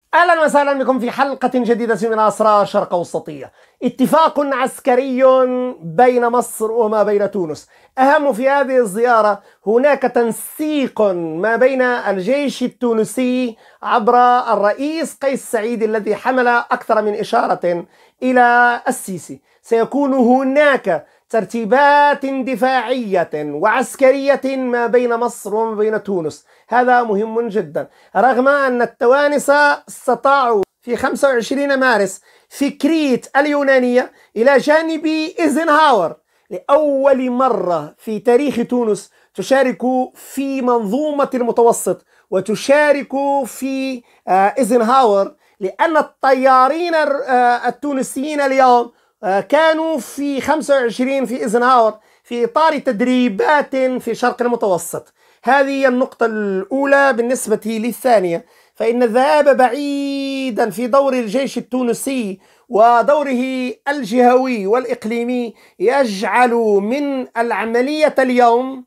أهلا وسهلا بكم في حلقة جديدة من أسرار الشرق أوسطية. اتفاق عسكري بين مصر وما بين تونس. أهم في هذه الزيارة هناك تنسيق ما بين الجيش التونسي عبر الرئيس قيس سعيد الذي حمل أكثر من إشارة إلى السيسي. سيكون هناك ترتيبات دفاعية وعسكرية ما بين مصر وما بين تونس. هذا مهم جدا، رغم أن التوانسة استطاعوا في 25 مارس في كريت اليونانية إلى جانب إيزنهاور لأول مرة في تاريخ تونس تشارك في منظومة المتوسط وتشارك في إيزنهاور، لأن الطيارين التونسيين اليوم كانوا في 25 في إيزنهاور في إطار تدريبات في شرق المتوسط. هذه النقطة الأولى. بالنسبة للثانية، فإن الذهاب بعيدا في دور الجيش التونسي ودوره الجهوي والإقليمي يجعل من العملية اليوم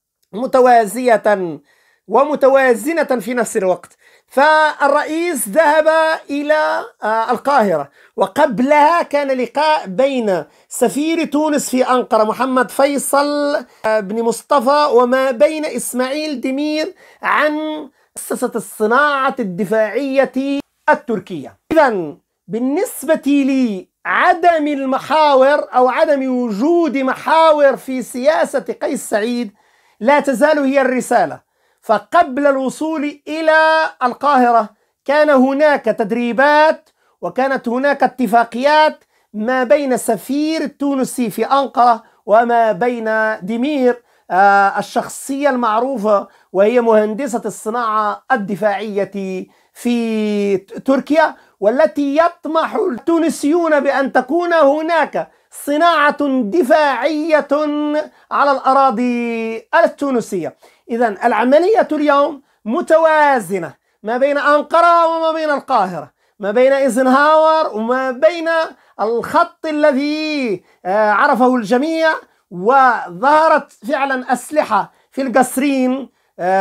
متوازية ومتوازنة في نفس الوقت. فالرئيس ذهب إلى القاهرة، وقبلها كان لقاء بين سفير تونس في أنقرة محمد فيصل بن مصطفى وما بين إسماعيل دمير عن مؤسسة الصناعة الدفاعية التركية. إذن بالنسبة لي عدم المحاور أو عدم وجود محاور في سياسة قيس سعيد لا تزال هي الرسالة. فقبل الوصول إلى القاهرة كان هناك تدريبات وكانت هناك اتفاقيات ما بين السفير التونسي في أنقرة وما بين دمير الشخصية المعروفة وهي مهندسة الصناعة الدفاعية في تركيا، والتي يطمح التونسيون بأن تكون هناك صناعة دفاعية على الأراضي التونسية. إذن العملية اليوم متوازنة ما بين أنقرة وما بين القاهرة، ما بين إيزنهاور وما بين الخط الذي عرفه الجميع، وظهرت فعلا أسلحة في القصرين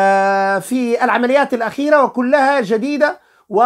في العمليات الأخيرة وكلها جديدة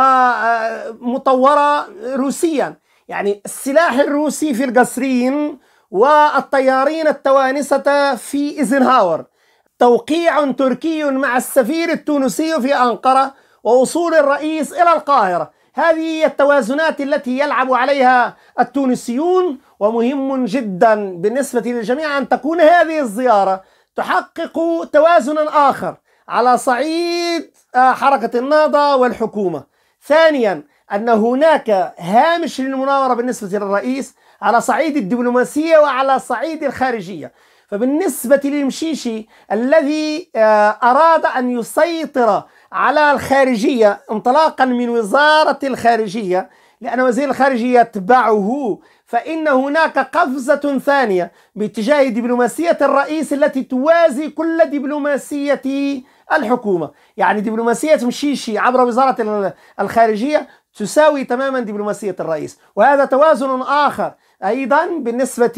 ومطورة روسيا. يعني السلاح الروسي في القصرين والطيارين التوانسة في إيزنهاور، توقيع تركي مع السفير التونسي في أنقرة، ووصول الرئيس إلى القاهرة. هذه هي التوازنات التي يلعب عليها التونسيون، ومهم جدا بالنسبة للجميع أن تكون هذه الزيارة تحقق توازنا آخر على صعيد حركة النهضة والحكومة. ثانيا، أن هناك هامش للمناورة بالنسبة للرئيس على صعيد الدبلوماسية وعلى صعيد الخارجية. فبالنسبة للمشيشي الذي أراد أن يسيطر على الخارجية انطلاقا من وزارة الخارجية، لأن وزير الخارجية يتبعه، فإن هناك قفزة ثانية باتجاه دبلوماسية الرئيس التي توازي كل دبلوماسية الحكومة. يعني دبلوماسية مشيشي عبر وزارة الخارجية تساوي تماما دبلوماسية الرئيس. وهذا توازن آخر أيضا بالنسبة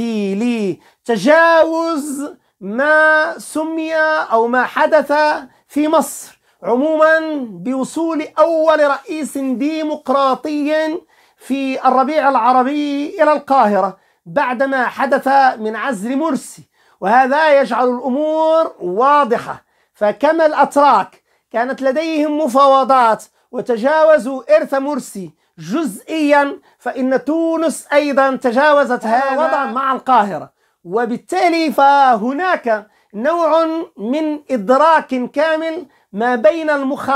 لتجاوز ما سمي أو ما حدث في مصر عموما بوصول أول رئيس ديمقراطي في الربيع العربي إلى القاهرة بعدما حدث من عزل مرسي. وهذا يجعل الأمور واضحة. فكما الأتراك كانت لديهم مفاوضات وتجاوزوا إرث مرسي جزئيا، فإن تونس أيضا تجاوزت هذا الوضع مع القاهرة. وبالتالي فهناك نوع من إدراك كامل ما بين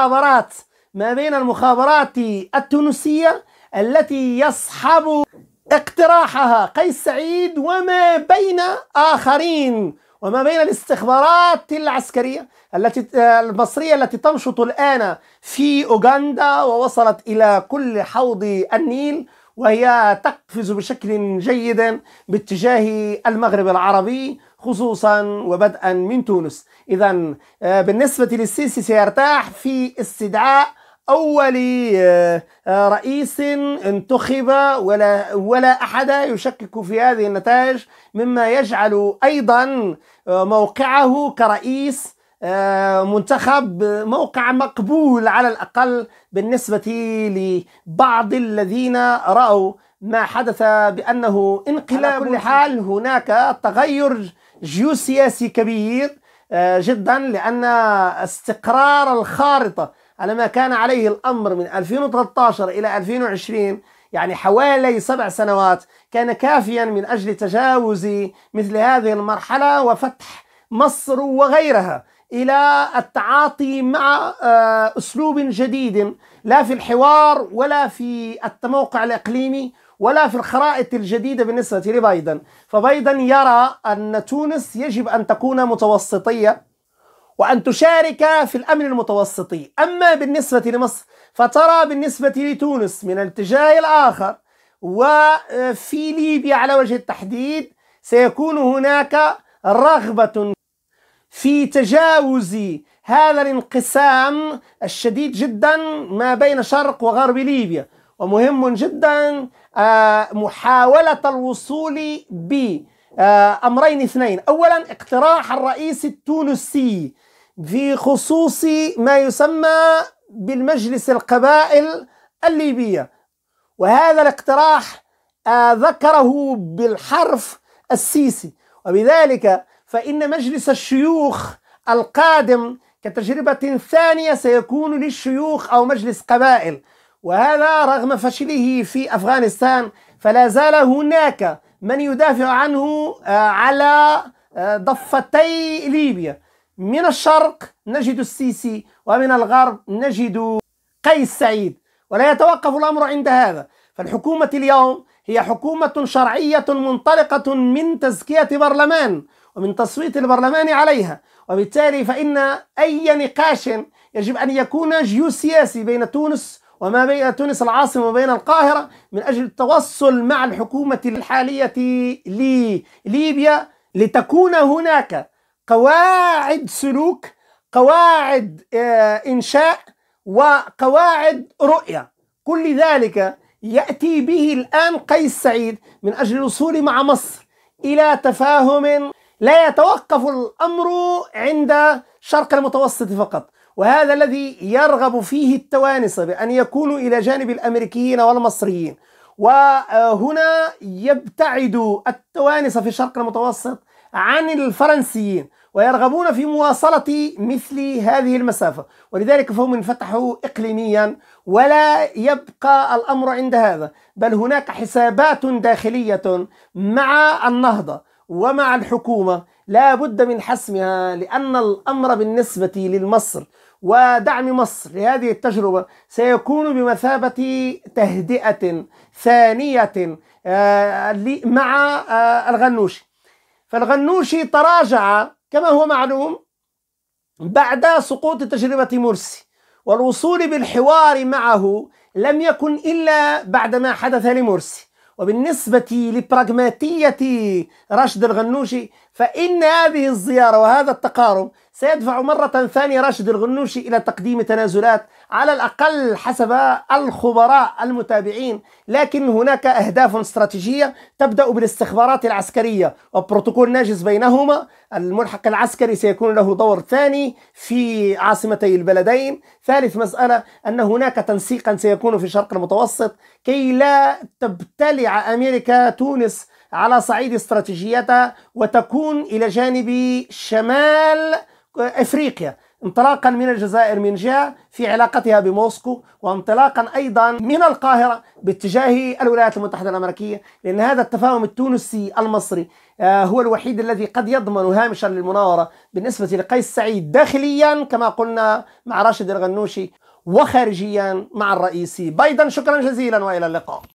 المخابرات التونسية التي يصحب اقتراحها قيس سعيد وما بين آخرين، وما بين الاستخبارات العسكرية المصرية التي تنشط الآن في أوغندا ووصلت إلى كل حوض النيل، وهي تقفز بشكل جيد باتجاه المغرب العربي خصوصا وبدءا من تونس. إذن بالنسبة للسيسي سيرتاح في استدعاء أول رئيس انتخب ولا أحد يشكك في هذه النتائج، مما يجعل أيضا موقعه كرئيس منتخب موقع مقبول على الأقل بالنسبة لبعض الذين رأوا ما حدث بأنه انقلاب. على كل حال هناك تغير جيوسياسي كبير جدا، لأن استقرار الخارطة على ما كان عليه الأمر من 2013 إلى 2020 يعني حوالي 7 سنوات كان كافيا من أجل تجاوز مثل هذه المرحلة وفتح مصر وغيرها إلى التعاطي مع أسلوب جديد، لا في الحوار ولا في التموقع الإقليمي ولا في الخرائط الجديدة بالنسبة لبايدن. فبايدن يرى أن تونس يجب أن تكون متوسطية وأن تشارك في الأمن المتوسطي. أما بالنسبة لمصر فترى بالنسبة لتونس من الاتجاه الآخر وفي ليبيا على وجه التحديد سيكون هناك رغبة في تجاوز هذا الانقسام الشديد جدا ما بين شرق وغرب ليبيا. ومهم جدا محاولة الوصول بأمرين اثنين: أولا اقتراح الرئيس التونسي في خصوص ما يسمى بالمجلس القبائل الليبية، وهذا الاقتراح ذكره بالحرف السيسي، وبذلك فإن مجلس الشيوخ القادم كتجربة ثانية سيكون للشيوخ أو مجلس قبائل. وهذا رغم فشله في أفغانستان فلا زال هناك من يدافع عنه على ضفتي ليبيا. من الشرق نجد السيسي ومن الغرب نجد قيس سعيد، ولا يتوقف الأمر عند هذا. فالحكومة اليوم هي حكومة شرعية منطلقة من تزكية برلمان ومن تصويت البرلمان عليها، وبالتالي فإن أي نقاش يجب أن يكون جيوسياسي بين تونس وما بين تونس العاصمة وبين القاهرة من أجل التوصل مع الحكومة الحالية لليبيا لتكون هناك قواعد سلوك، قواعد إنشاء، وقواعد رؤية. كل ذلك يأتي به الآن قيس سعيد من أجل الوصول مع مصر إلى تفاهم لا يتوقف الأمر عند شرق المتوسط فقط، وهذا الذي يرغب فيه التوانسة بأن يكونوا إلى جانب الأمريكيين والمصريين. وهنا يبتعد التوانسة في الشرق المتوسط عن الفرنسيين ويرغبون في مواصلة مثل هذه المسافة، ولذلك فهم انفتحوا إقليميا. ولا يبقى الأمر عند هذا، بل هناك حسابات داخلية مع النهضة ومع الحكومة لا بد من حسمها، لأن الأمر بالنسبة لمصر ودعم مصر لهذه التجربة سيكون بمثابة تهدئة ثانية مع الغنوشي. فالغنوشي تراجع كما هو معلوم بعد سقوط تجربة مرسي، والوصول بالحوار معه لم يكن إلا بعد ما حدث لمرسي. وبالنسبة لبراغماتية راشد الغنوشي فإن هذه الزيارة وهذا التقارب سيدفع مرة ثانية راشد الغنوشي إلى تقديم تنازلات على الأقل حسب الخبراء المتابعين، لكن هناك أهداف استراتيجية تبدأ بالاستخبارات العسكرية وبروتوكول ناجز بينهما. الملحق العسكري سيكون له دور ثاني في عاصمتي البلدين. ثالث مسألة أن هناك تنسيقا سيكون في الشرق المتوسط كي لا تبتلع أمريكا تونس على صعيد استراتيجيتها وتكون إلى جانب شمال أفريقيا، انطلاقا من الجزائر من جهة في علاقتها بموسكو، وانطلاقا أيضا من القاهرة باتجاه الولايات المتحدة الأمريكية، لأن هذا التفاهم التونسي المصري هو الوحيد الذي قد يضمن هامشا للمناورة بالنسبة لقيس سعيد داخليا كما قلنا مع راشد الغنوشي، وخارجيا مع الرئيس بايدن. شكرا جزيلا وإلى اللقاء.